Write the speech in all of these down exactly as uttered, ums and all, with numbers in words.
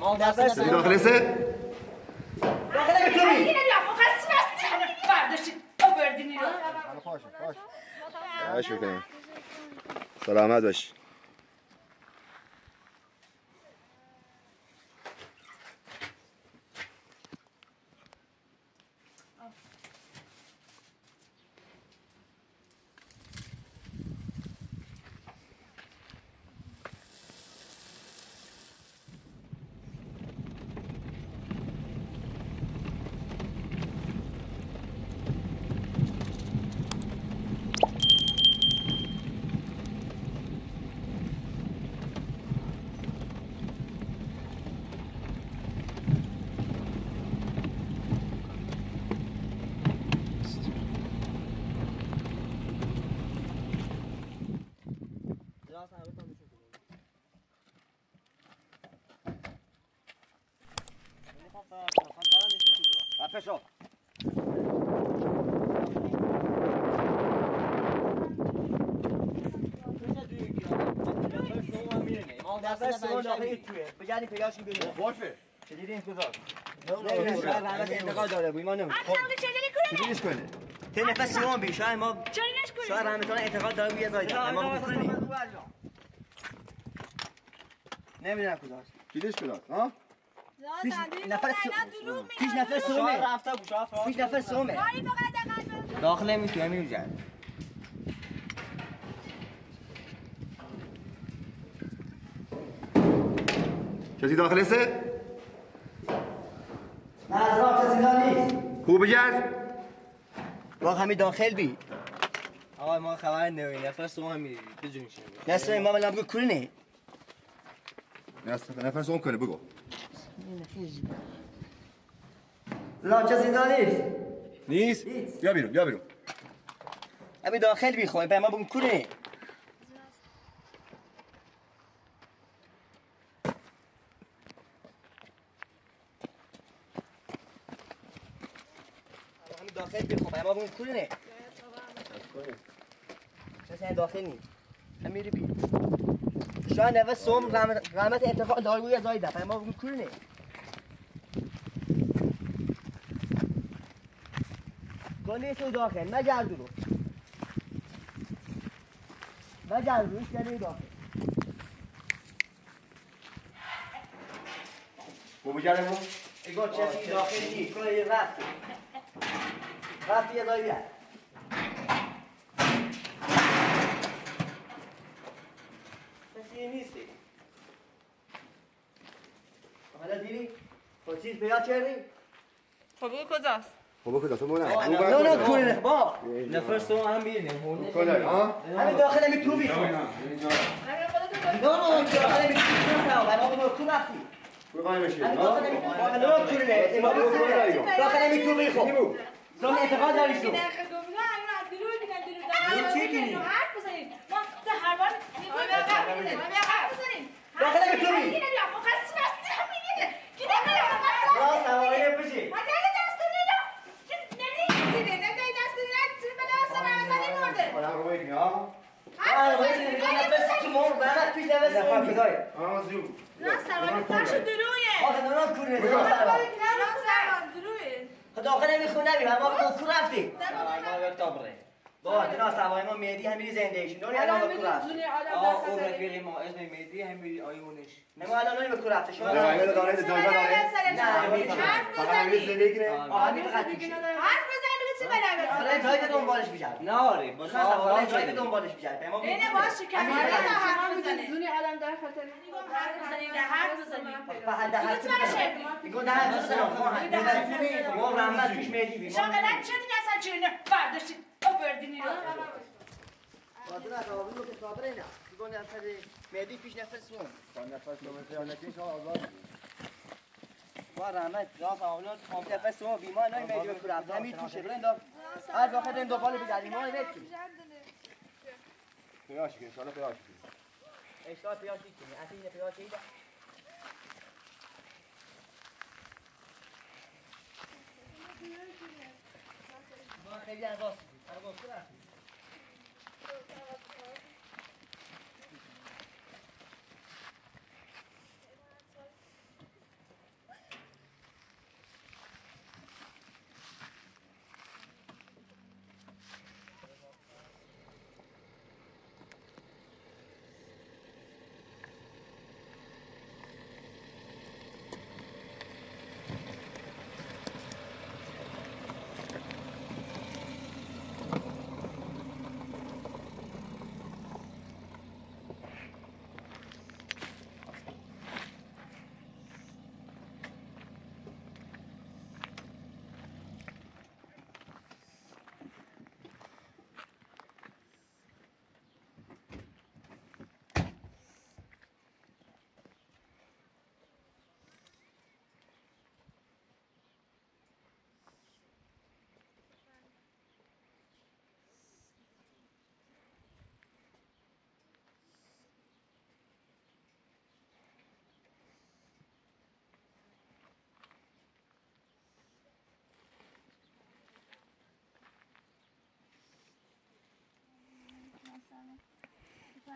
داخل سه داخل میتونی اینه بیا خاصی هستی همه برداشتید آوردینی رو باشه باشه باشه بکنیم سلامت باش فشار دفعه سوم داخل توی بگردی پیداش کنید باشه چجوری انتظار نه شاید رحمت انتقاد داره بوی ما نمید چجوریش کنه ته نفس سوم بی شاید ما شاید رحمتان اعتقاد داره بوی زایده اما بکنیم نمیدونم کجاست چجوریش کنه ها پیش نفر سوم پیش نفر سومه پیش نفر سومه داخل میتونه میوزد کسی داخل سه نه از راه کسی دا نیست خوب بگرد ما همین داخل بی آقا ما خبر نداریم نفر سوم هم میری بدون چی نسل ما بلند بگو کلونه نفر سوم کنه بگو لا کسی دا نیست نیست بیا بیرون بیا بیرون همین داخل بی خواهیم ما بگو کلونه داخل بخوام اما بگم کلونه چه داخل نیست هم میری بی شاید نوه سوم قیمت اتفاق داروی از آیده اما بگم کلونه گلی سو داخل مجرد رو مجرد روش گلی داخل خوب بگرد امو اگه چه داخل نیست کلی رفت رفت یه دایی بیاد کسی نیستی حالا دیدی؟ خود چیز پیدا کردی؟ خب او کجاست؟ خوب کجاست مونه نه نه کوره با نفر سوم هم میریم کنه ها همین داخل همین تو بیخواه نه نه داخل همین تو بیخواه اما به تو رفتی بگاه نمیشه همین داخل همین تو بیخواه نه کوره داخل همین تو بیخواه زمان اعتقاد داری شو داخل همین تو بیخواه راست هوایی بشی حالا رو بگی ها آره باید نفس تو مور برمت پیش نفس تو میگی آه زیو آخه نرام کوره خدا آخه نمیخونه نمیم اما به کو رفتی ما یک تابره با دناس هوایی ما مهدی همیری زندگیشون نوری الان به کو رفتی آه او رفیقی ما اسم مهدی همیری آیونش نما الان نوری به کو رفتی شما نه نه داره جایگاه داره نه فقط همین زندگی نه آه همین فقط میشه حالا جایی دنبالش بیشتر نه آره با نه حالا جایی دنبالش بیشتر اینه باشه که همین حرف بزنه زونی آدم در خاطر حرف بزنید حرف بزنید فقط ده حرف بزنه میگه ده حرف بزنه ما رحمت پیش مهدی بیم شاقلن چدین اصلا چرینه برداشتید آوردینی رو بازون از آبی رو که صابره نه میگه نفر مهدی پیش نفر سون نفس نمیشه نکیش آزاد با رحمت راست اولاد خام نفر سون بیمار نه مهدی به کار همین تو شده انداخت هر وقت این دنبال بگردیم ما نمیتونیم پیاش کن ان شاء الله پیاش کن اشتباه پیاش کنی اصلا این پیاش ایده ما خیلی از راست بود سر باز کرد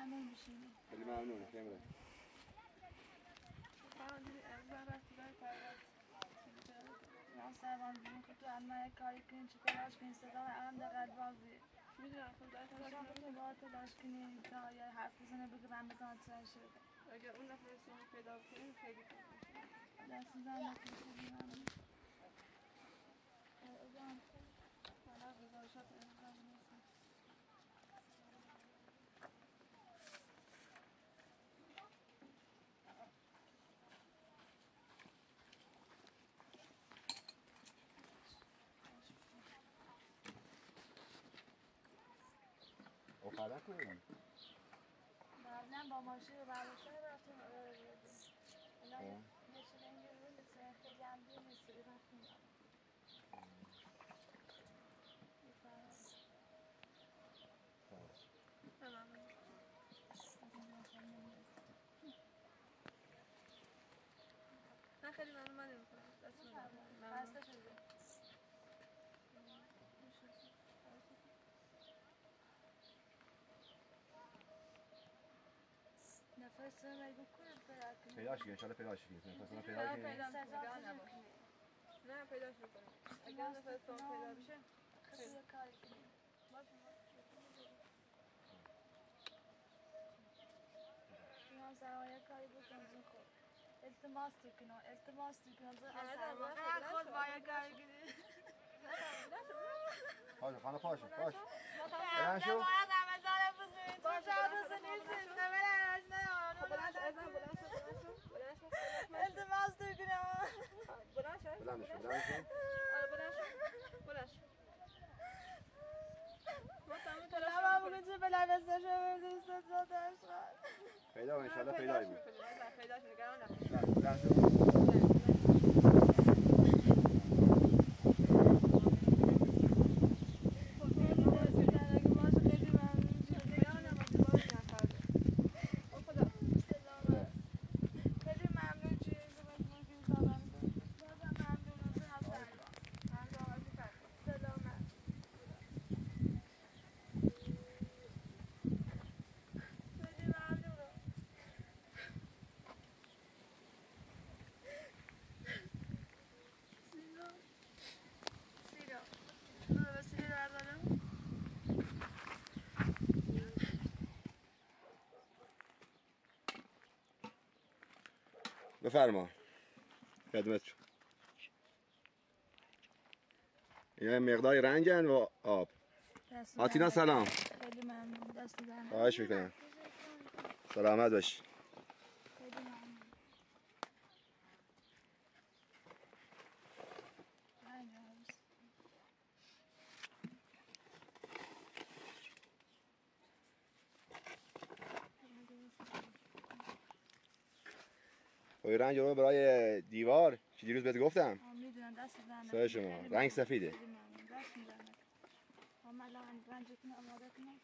ممنون میشیم. خیلی ممنون. خیلی ممنون. یا سرمان بیرون که تو انمای کاری کنی چه تلاش کنی صدا هم در قلب بازی میدونم خدا تلاش کنی با تلاش کنی تا یه حرف بزنه بگه من بزنم چه شد اگر اون نفر سیمی پیدا کنیم خیلی کنیم دست زن نکنی خیلی ممنون ازم حالا گزارشات ازم نیستم آخرین کنیم. بعدم با ماشین برداشتن رفتیم الان یه شلنگ رو نیست خیلی هم دیر نیست رفتیم من خیلی ممنون من نمی‌کنم دست من خسته شدی نفس مگه کنم پیدا کنم پیداش کنیم. انشالله پیداش کنیم. مثلا پیدا پیدا کنیم. پیدا سزا نباشه نه پیداش می‌کنیم اگر نفس سام پیدا بشه خیلی کاری کنیم باشه نیاز سرمایه کاری بکنم زن خود التماس کنم التماس کنم زن سرمایه خود باید کاری کنیم پاشو خانه پاشو پاشو. بلند شو. باید همه زاره بزنید تو شاید بزنید نمیره بلند شو ازم بلند شو بلند شو بلند شو التماس کنم بلند شو بلند شو. بلند شو. آره بلند شو بلند شو ما تمام تلاش تمام بگو چه بلند بسته شو بگو ست را داشت پیدا انشالله پیدا کنیم. پیداش نگران نباش بلند شو. بفرما. خدمت شو. اینا مقدار رنگن و آب. آتینا سلام. خیلی ممنون دست دارم خواهش میکنم. سلامت باش. خیلی ممنون خب رنگ رو برای دیوار که دیروز بهت گفتم. میدونم دست دارم سر شما رنگ سفیده. خیلی ممنون دست میدارم هم الان رنجتون آماده کنم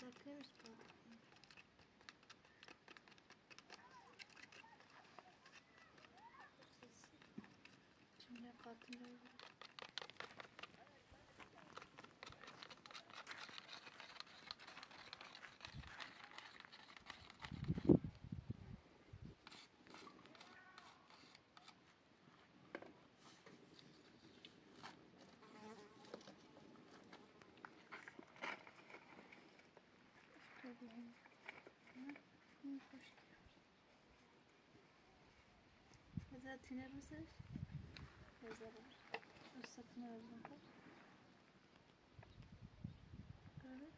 نمیشه چون قاتل هذا تينر مسج هذا قصتنا بالنهار كذا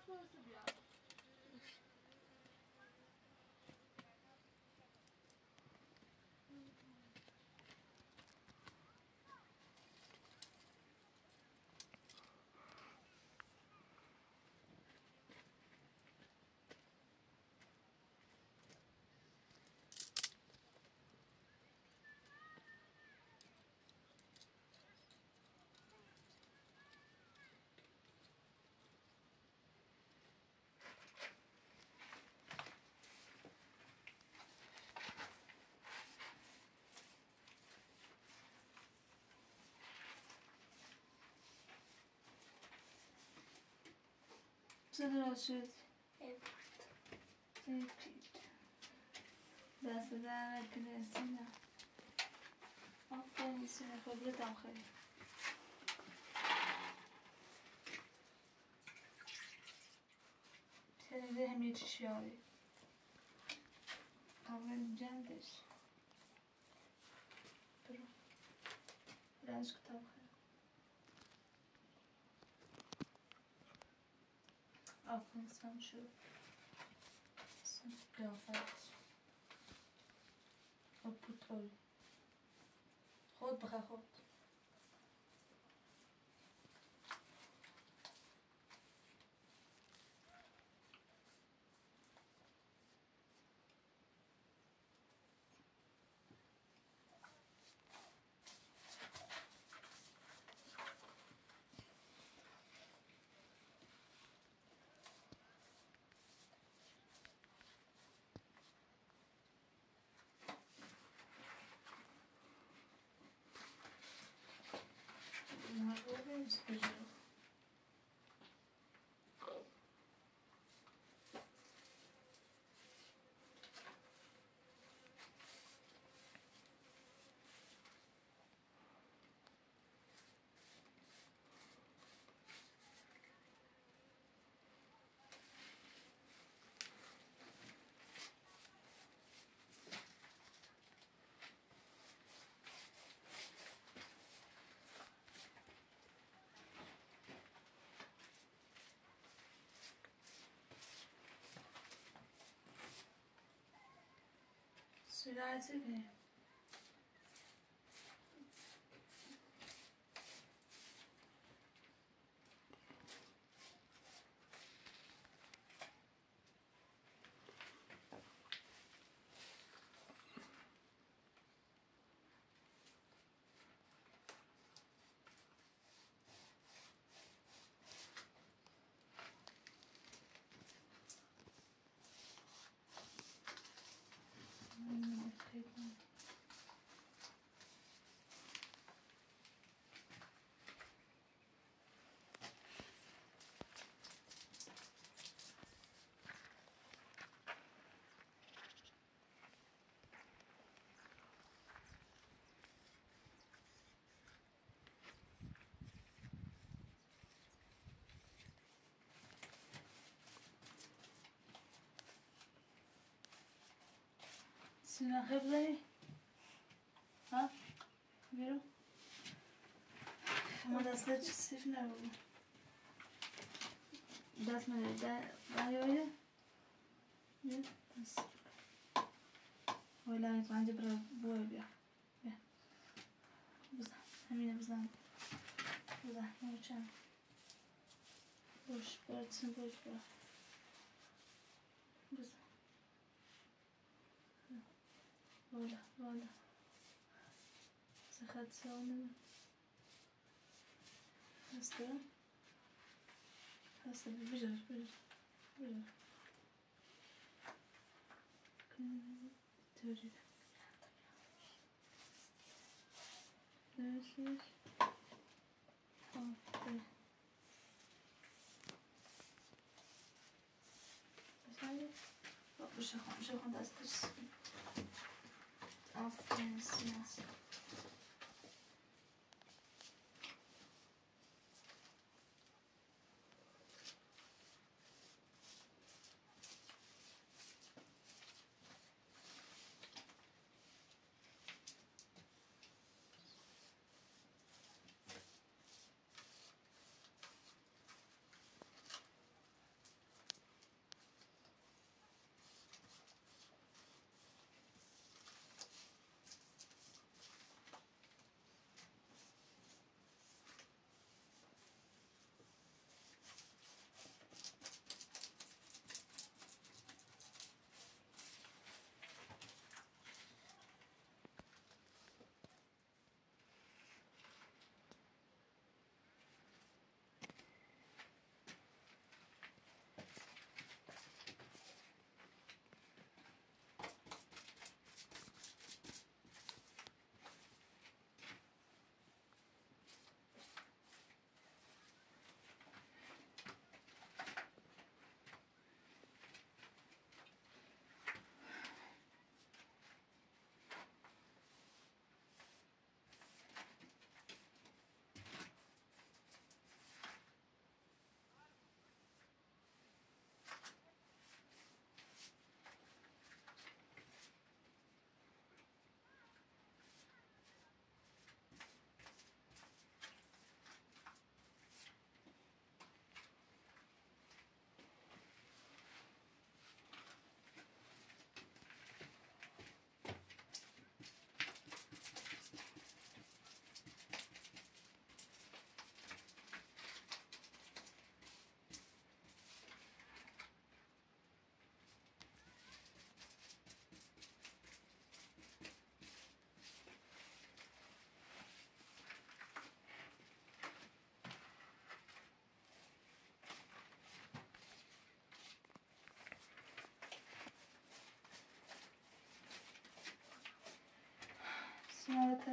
برسه بیاد. چه درست شد؟ تکید دست در نکنه سینا آفرین سینا خیلیتم خیلی شنیده همه چیش یاری قبل جمدش برو رنج کتاب خیلی آفرین سم شد سم قیافت آبود اوی خود بخواه خود سرعتی کنیم سینا خیلی بزنی؟ ها؟ بیرو؟ ما دسته چه سیف نبود دست من ده بایه بیا دست ولی پنجه برای بوی بیا بیا بزن همینه بزن بزن موچم بوش برسن بوش برا بزن والا والا سخت سوانه هسته هسته بجر بجر بجر توری نشش آفه بسایی بشه خون بشه خون دستش آفرین سیناس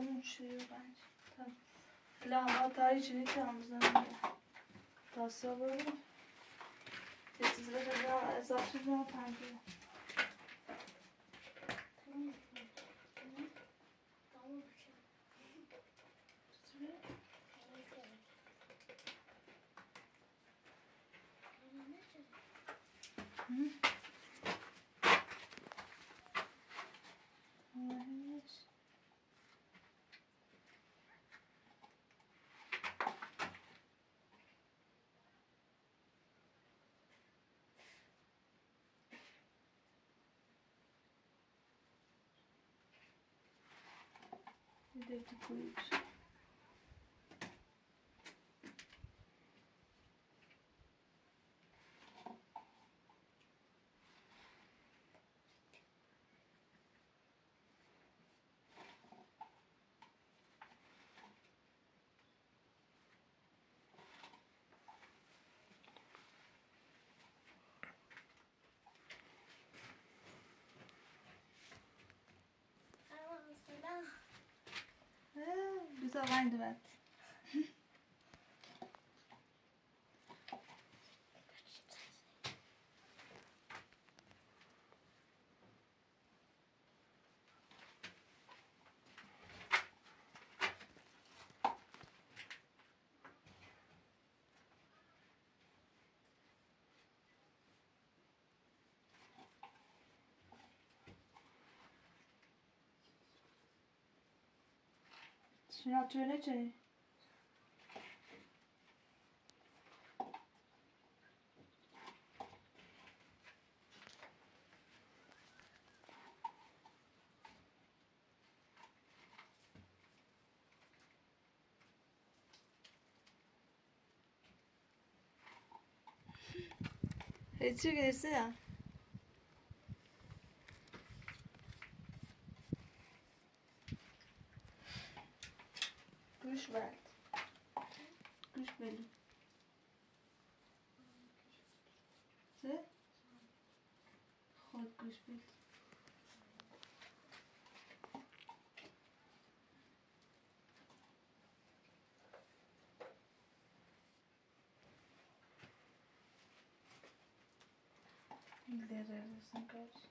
اون چی بنج لا ما تایی چی نیتم بزنم تا صبح بود یه چیز رو بزنم اضافه بزنم پنجه Deve comigo. Güzel aynı ben. Şuna tüyene çay. Hiç girse ya. Kuş var. Kuş belli. Ne? Hadi kuş belli. Liderlersin karşı.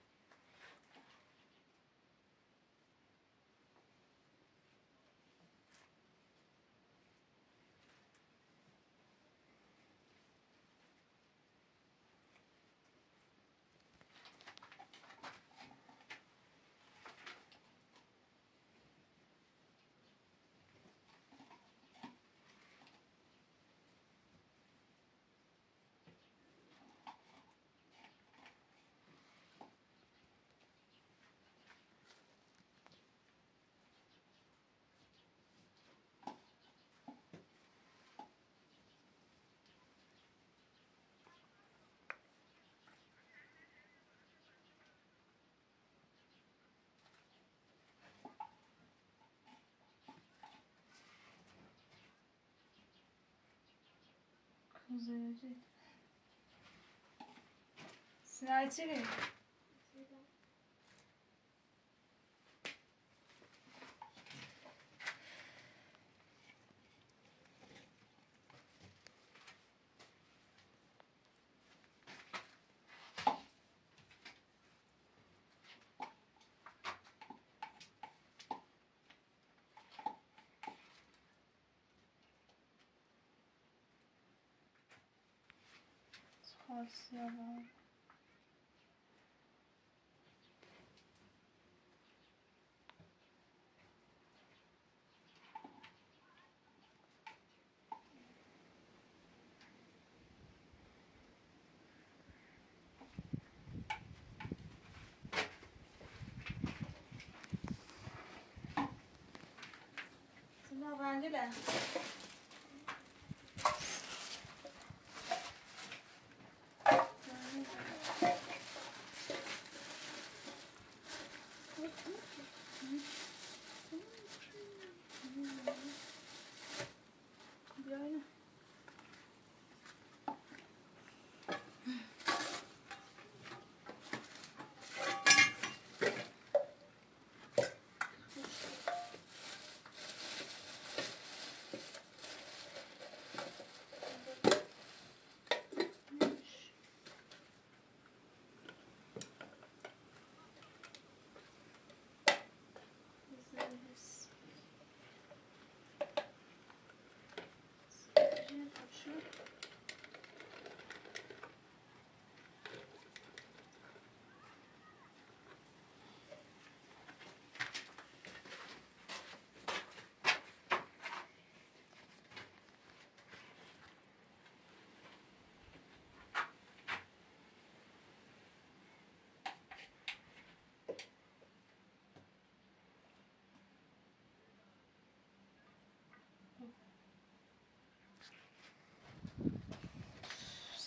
Kuzeyci. Sıra içeri. Asya var. Sınav bence de.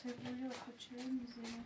چطوری آخه چرا میزنه؟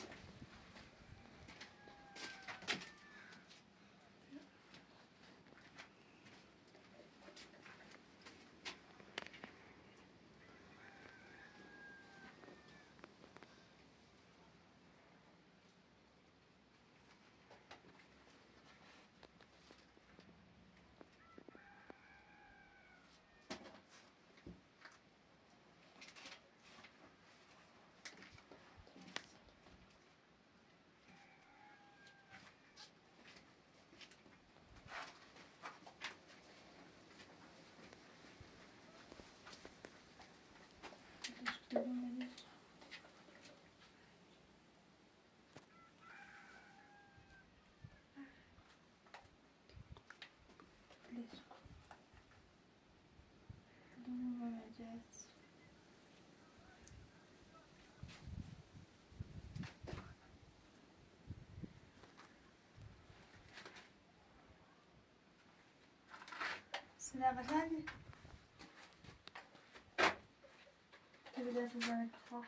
سنه قشنگه که به دست بزنه که خواه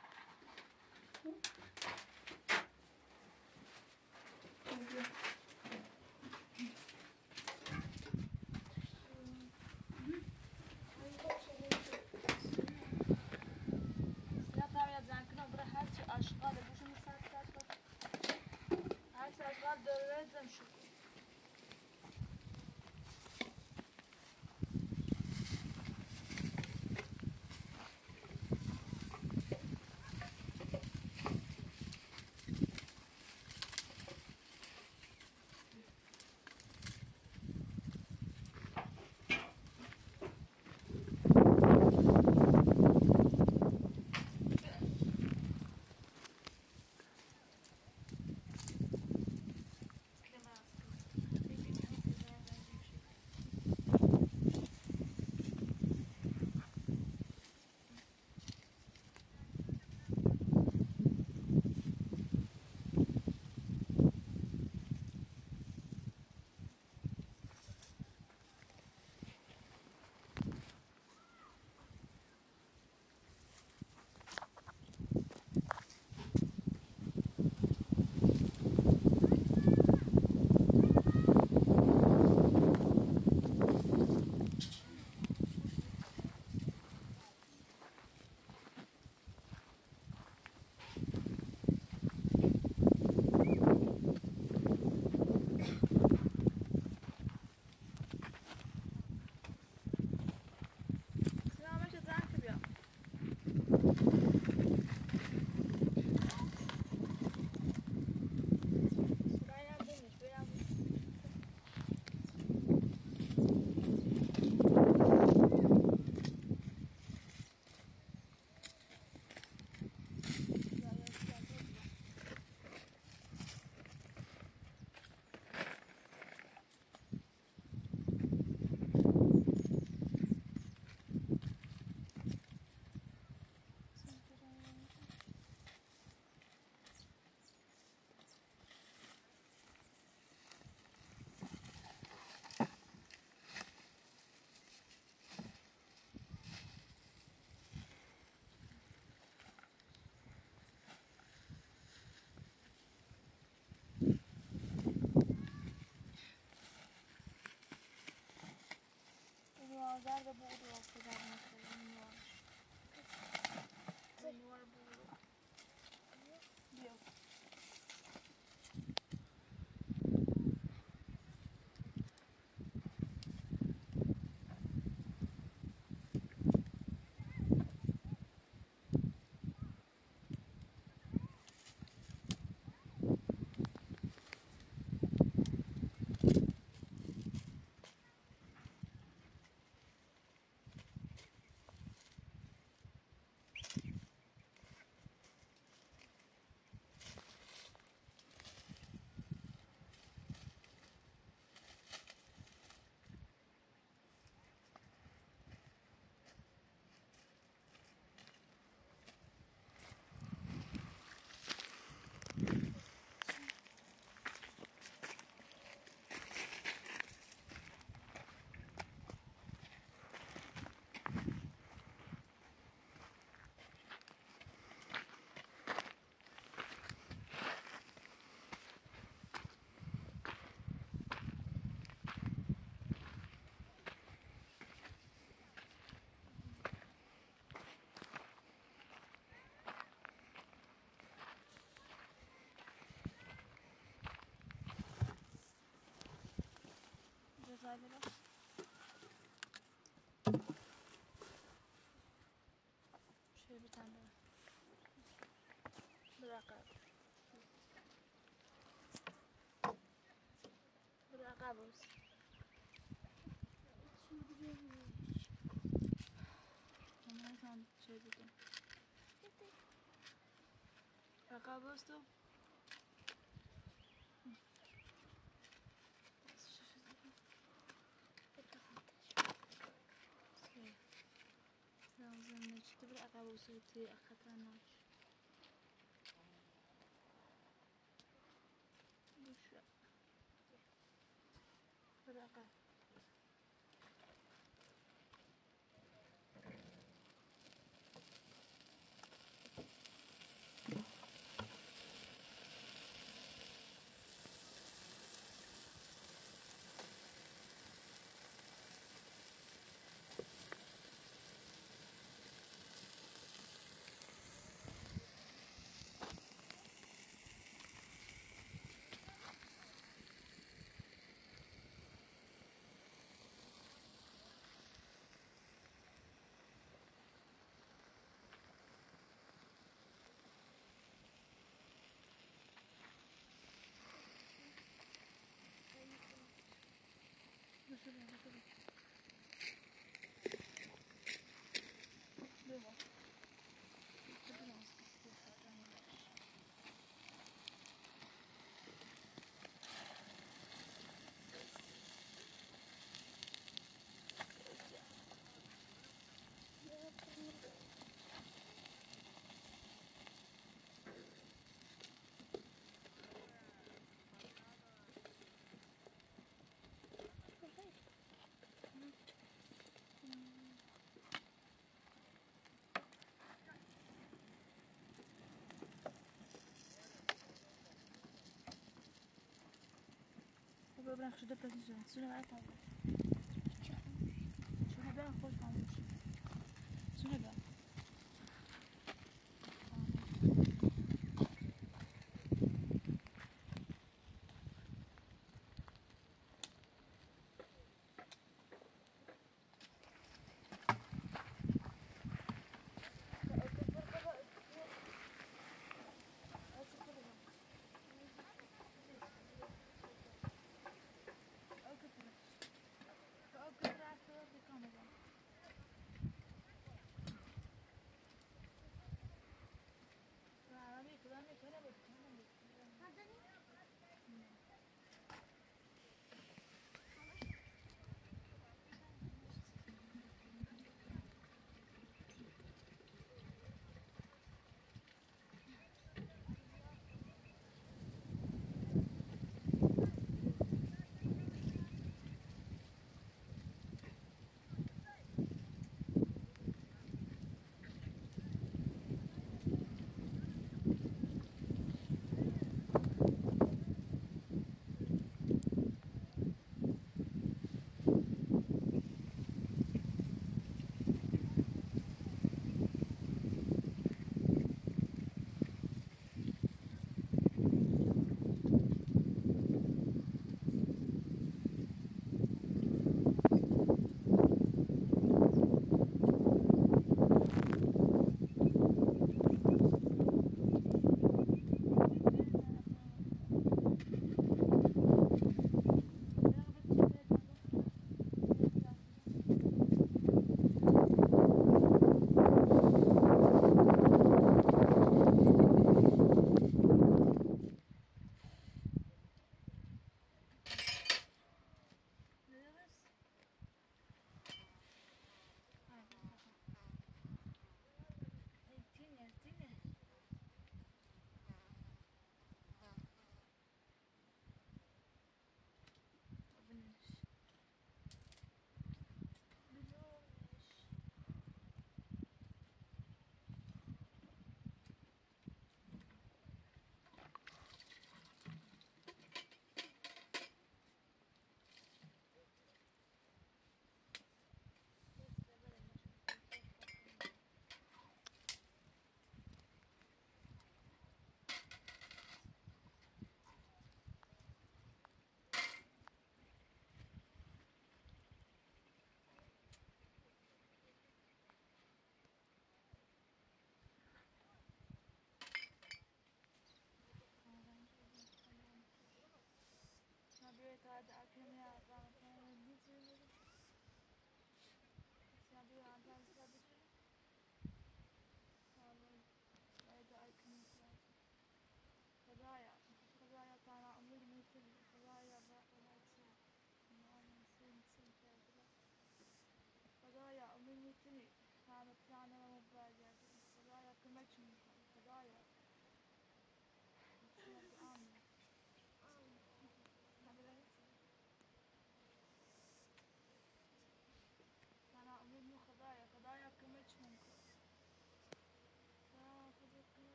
آذر به بود و آسه در نکنه نوارش نوار بود بیا برا شوي بتعمل برقب برقبوس أنا كان شيء بتاع برقبوس تو لازم نشتغل برقبوس تي أخطرناش بشو برقب بشو بشو بشو ببرن خشده پسیجان سونه برای تابه سونه برن خوش خاموش سونه برن Okay,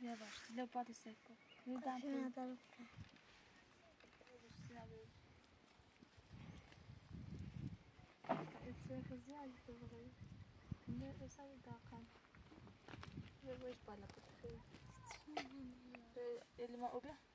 Yavaş. Leopatı sekko. Neden? ندارم Etrafı ziyade böyle. Ne özel dakan. Ve baş bana bakıyor. Elime o bir.